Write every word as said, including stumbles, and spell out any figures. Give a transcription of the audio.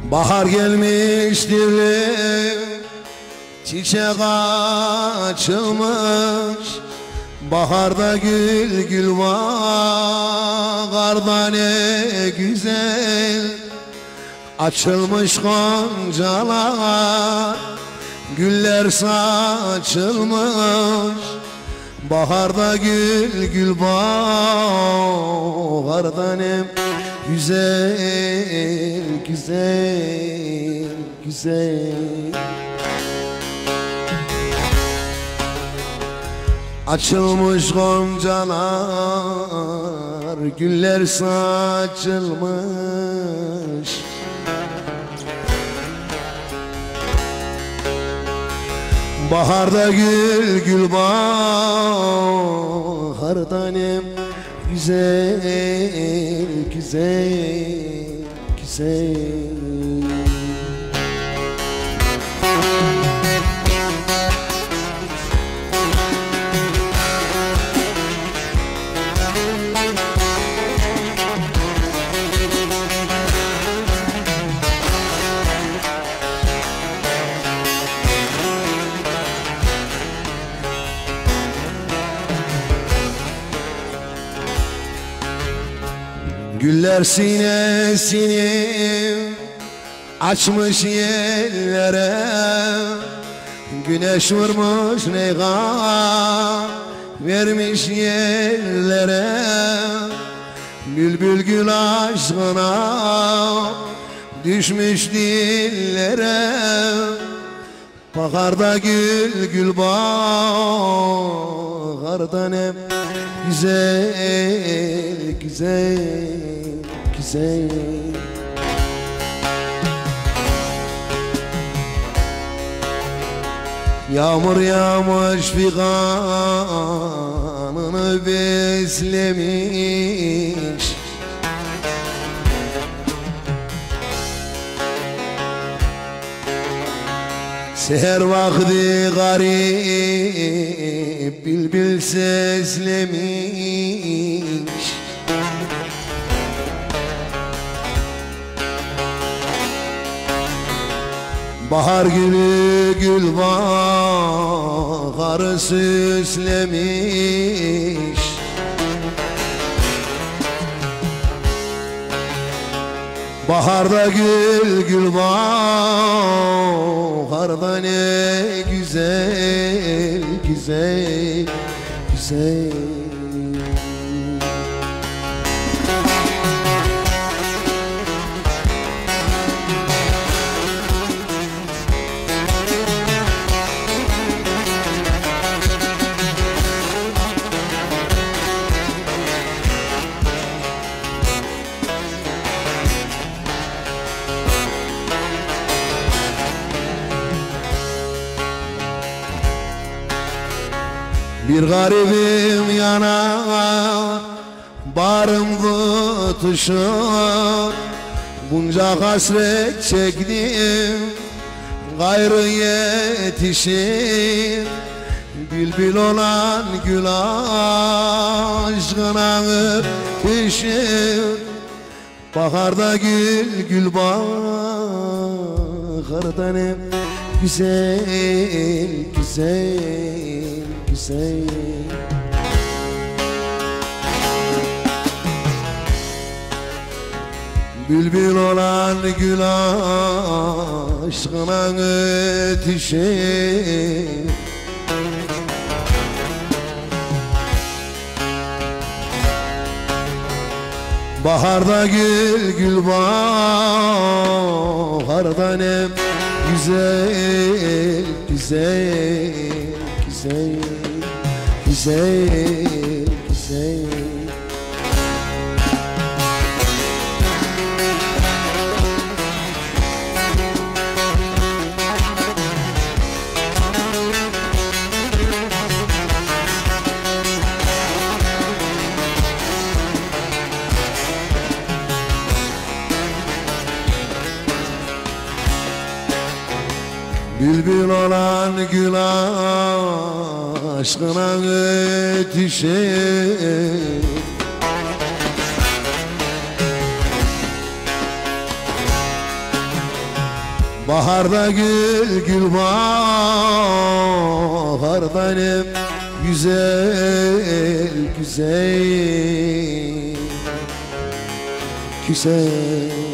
Bahar gelmiştir, çiçek açılmış. Baharda gül gül var, karda ne güzel. Açılmış goncalar, güller saçılmış. Baharda gül gül baharda ne güzel, güzel, güzel. Açılmış goncalar, güller saçılmış. Baharda gül gül baharda ne güzel, güzel, güzel. Güller sinesini açmış yerlere, güneş vurmuş neygan vermiş yerlere. Bülbül gül aşkına düşmüş dillere. Baharda gül gül baharda ne güzel, güzel, güzel. Yağmur yağmış figanını beslemiş. Seher vakti garip bülbül seslemiş. Bahar gülü gül baharı süslemiş. Baharda gül gül baharda ne güzel, güzel, güzel. Bir garibim yanar, barım tutuşur. Bunca hasret çektim, gayrı yetişir. Bülbül olan gül aşkına öpüşür. Baharda gül gül baharda ne güzel, güzel, güzel. Bülbül olan gül aşkına ötüşür. Baharda gül gül baharda ne güzel, güzel, güzel, güzel, güzel. Bülbül olan gül aşkına ötüşür. Baharda gül gül bahar benim güzel güzel güzel